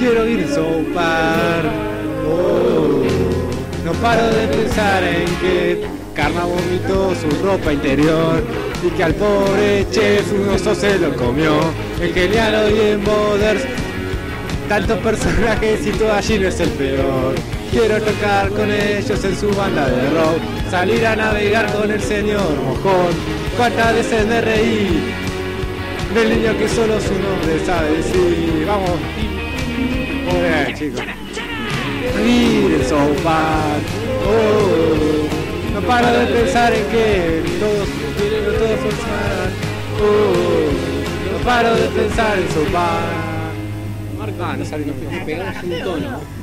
quiero ir a South Park. Oh, no paro de pensar en que Karma vomitó su ropa interior y que al pobre chef un oso se lo comió. En Genial y en Moders, tantos personajes y todo allí no es el peor. Quiero tocar con ellos en su banda de rock, salir a navegar con el señor Mojón. Cuántas veces me reí del niño que solo su nombre sabe decir. Vamos. Muy bien, chicos. Miren South Park. Oh, no paro de pensar en que todos funcionarán. Oh, no paro de pensar en South Park. Marco, No salió. pegamos un tono.